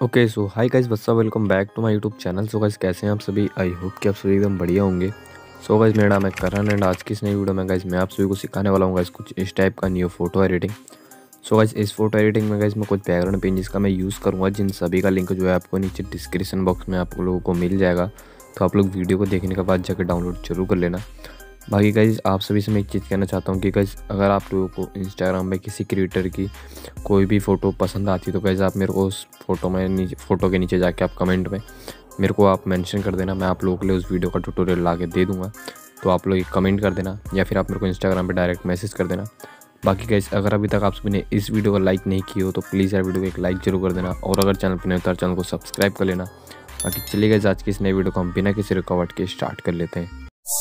Okay so hi guys, what's up, welcome back to my YouTube channel. So guys कैसे हैं आप सभी? I hope कि आप सभी एकदम बढ़िया होंगे। सो गाइस मेरा नाम है करण एंड आज की इस नई वीडियो में गाइस मैं आप सभी को सिखाने वाला हूँ गाइस कुछ इस टाइप का new photo editing. So guys इस फोटो एडिटिंग में गाइस मैं कुछ बैकग्राउंड पेजेस का मैं यूज़ करूँगा, जिन सभी का लिंक जो है आपको नीचे डिस्क्रिप्शन बॉक्स में आप लोगों को मिल जाएगा। तो आप लोग वीडियो को देखने के बाद जाकर डाउनलोड जरूर कर लेना। बाकी गाइस आप सभी से मैं एक चीज़ कहना चाहता हूँ कि गाइस अगर आप लोगों को इंस्टाग्राम में किसी क्रिएटर की कोई भी फ़ोटो पसंद आती है तो गाइस आप मेरे को उस फ़ोटो के नीचे जाके आप कमेंट में मेरे को आप मेंशन कर देना। मैं आप लोगों के लिए उस वीडियो का ट्यूटोरियल ला के दे दूँगा। तो आप लोग कमेंट कर देना या फिर आप मेरे को इंस्टाग्राम पे डायरेक्ट मैसेज कर देना। बाकी गाइस अगर अभी तक आप सभी ने इस वीडियो को लाइक नहीं की हो तो प्लीज़ यार वीडियो को एक लाइक जरूर कर देना, और अगर चैनल पर नहीं हो तो चैनल को सब्सक्राइब कर लेना। बाकी चलिए गाइस आज की इस नई वीडियो को हम बिना किसी रुकावट के स्टार्ट कर लेते हैं।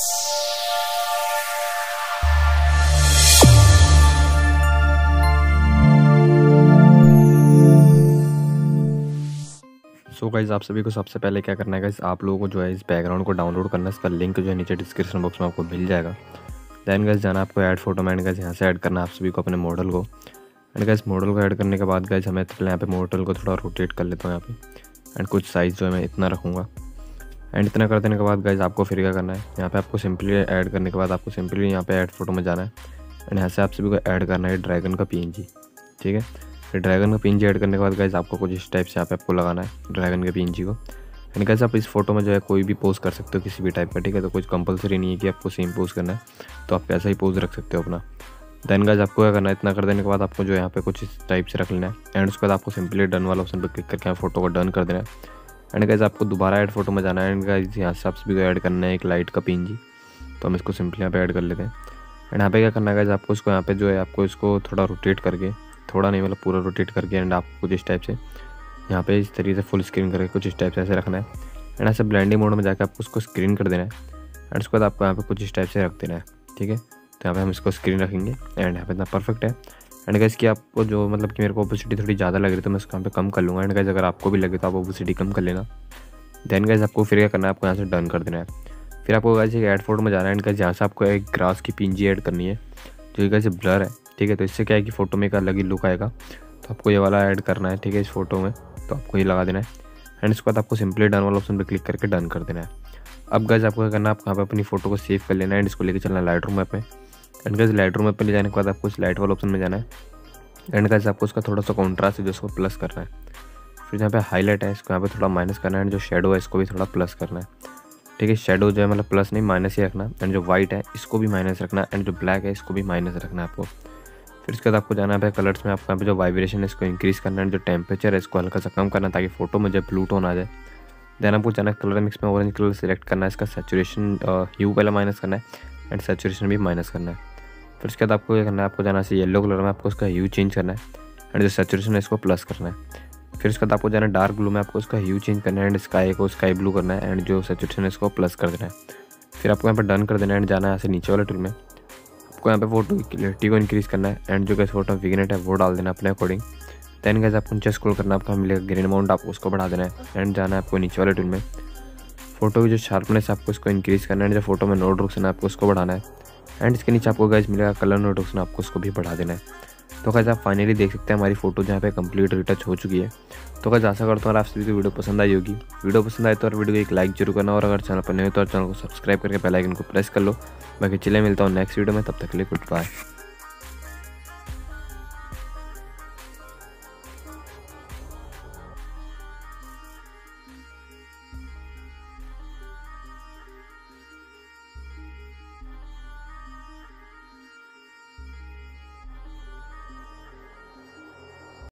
सो गाइस आप सभी को सबसे पहले क्या करना है गाइस, आप लोगों को जो है इस बैकग्राउंड को डाउनलोड करना है। इसका लिंक जो है नीचे डिस्क्रिप्शन बॉक्स में आपको मिल जाएगा। देन गाइस जाना आपको ऐड फोटो में, एंड गाइस यहाँ से ऐड करना है आप सभी को अपने मॉडल को। एंड गाइस मॉडल को ऐड करने के बाद गाइस हमें यहाँ पे मॉडल को थोड़ा रोटेट कर लेता हूँ यहाँ पे। एंड कुछ साइज़ जो है मैं इतना रखूँगा। एंड इतना कर देने के बाद गाइस आपको फिर क्या करना है, यहाँ पे आपको सिंपली ऐड करने के बाद आपको सिंपली यहाँ पे ऐड फोटो में जाना है। एंड यहाँ से आप सभी को ऐड करना है ड्रैगन का PNG, ठीक है। फिर ड्रैगन का PNG ऐड करने के बाद गाइस आपको कुछ इस टाइप से यहाँ पे आपको लगाना है ड्रैगन के PNG को। एंड गाइस आप इस फोटो में जो है कोई भी पोज कर सकते हो किसी भी टाइप का, ठीक है। तो कुछ कंपलसरी नहीं है कि आपको सेम पोज करना है, तो आप कैसा ही पोज रख सकते हो अपना। देन गाइस आपको क्या करना है, इतना कर देने के बाद आपको जो है यहाँ पे कुछ इस टाइप से रख लेना है। एंड उसके बाद आपको सिंपली डन वाला ऑप्शन पर क्लिक करके यहाँ फोटो को डन कर देना है। एंड गाइस आपको दोबारा ऐड फोटो में जाना है। एंड गाइस यहाँ से आप सभी को ऐड करना है एक लाइट का PNG, तो हम इसको सिंपली यहाँ पे ऐड कर लेते हैं। एंड यहाँ पे क्या करना है गाइस, आपको इसको यहाँ पे जो है आपको इसको थोड़ा रोटेट करके, थोड़ा नहीं मतलब पूरा रोटेट करके, एंड आपको कुछ इस टाइप से यहाँ पे इस तरीके से फुल स्क्रीन करके कुछ इस टाइप से ऐसे रखना है। एंड ऐसे ब्लेंडिंग मोड में जाकर आपको उसको स्क्रीन कर देना है। एंड उसके बाद आपको यहाँ पे कुछ इस टाइप से रख देना है, ठीक है। तो यहाँ पे हम इसको स्क्रीन रखेंगे एंड यहाँ पे इतना परफेक्ट है। एंड गाइस कि आपको जो मतलब कि मेरे को ओपेसिटी थोड़ी ज़्यादा लग रही है तो मैं इसको यहाँ पे कम कर लूँगा। एंड गाइस अगर आपको भी लगे तो आप ओपेसिटी कम कर लेना। देन गाइस आपको फिर क्या करना है, आपको यहाँ से डन कर देना है। फिर आपको गाइस एक ऐड फोटो में जाना है। एंड गाइस यहाँ से आपको एक ग्रास की PNG ऐड करनी है जो गाइस ब्लर है, ठीक है। तो इससे क्या है कि फ़ोटो में एक अलग ही लुक आएगा, तो आपको ये वाला ऐड करना है, ठीक है, इस फोटो में। तो आपको ये लगा देना है। एंड इसके बाद आपको सिंपली डन वाला ऑप्शन पर क्लिक करके डन कर देना है। अब गाइस आपको क्या करना है, आपको यहाँ पे अपनी फोटो को सेव कर लेना है। एंड इसको लेकर चलना है लाइट रूम ऐप में। And guys Lightroom app पे ले जाने के बाद आपको इस लाइट वाला ऑप्शन में जाना है। एंड गाइस आपको उसका थोड़ा सा कॉन्ट्रास्ट है जो उसको प्लस करना है। फिर यहाँ पे हाईलाइट है, इसको यहाँ पे थोड़ा माइनस करना है। एंड जो शेडो है इसको भी थोड़ा प्लस करना है, ठीक है। शेडो जो है मतलब प्लस नहीं माइनस ही रखना है। एंड जो वाइट है इसको भी माइनस रखना है। एंड जो ब्लैक है इसको भी माइनस रखना है आपको। फिर इसके बाद आपको जाना है कलर्स में, आपको यहाँ पे जो वाइब्रेशन है इसको इंक्रीज़ करना है। जो टेम्परेचर है इसको हल्का सा कम करना है ताकि फोटो में जब ब्लू टोन आ जाए। देन आपको जाना है कलर मिक्स में, ऑरेंज कलर सेलेक्ट करना है। इसका सैचुरेशन ह्यू पहले माइनस करना है एंड सैचुरेशन भी माइनस करना है। फिर उसके बाद आपको क्या करना है, आपको जाना है येलो कलर में, आपको उसका ह्यू चेंज करना है। एंड जो सैचुरेशन है इसको प्लस करना है। फिर उसके बाद आपको जाना है डार्क ब्लू में, आपको उसका ह्यू चेंज करना है। एंड स्काई को स्काई ब्लू करना है। एंड जो सैचुरेशन है इसको प्लस कर देना है। फिर आपको यहाँ पर डन कर देना है। एंड जाना है ऐसे नीचे वाले टूल में, आपको यहाँ पे फोटो की क्लियरिटी को इंक्रीज़ करना है। एंड जो कैसे फोटो विग्नेट है वो डाल देना अपने अकॉर्डिंग। देन गाइस आपको नीचे स्क्रॉल करना है, आपको मिलेगा ग्रीन अमाउंट, आपको उसको बढ़ा देना है। एंड जाना है आपको नीचे वाले टूल में, फोटो की जो शार्पनेस है आपको इसको इंक्रीज़ करना है। एंड जो फोटो में नो रिडक्शन है आपको उसको बढ़ाना है। एंड इसके नीचे आपको गाइस मिलेगा कलर नो रिडक्शन, आपको उसको भी बढ़ा देना है। तो गाइस आप फाइनली देख सकते हैं हमारी फोटो जहाँ पे कंप्लीट रिटच हो चुकी है। तो गाइस आशा करता हूँ आप सभी को वीडियो पसंद आई होगी। वीडियो पसंद आए तो और वीडियो को एक लाइक जरूर करना, और अगर चैनल पर नहीं हो तो चैनल को सब्सक्राइब करके बेल आइकन को प्रेस कर लो। बाकी चलिए मिलता हूँ नेक्स्ट वीडियो में, तब तक के लिए गुड बाय।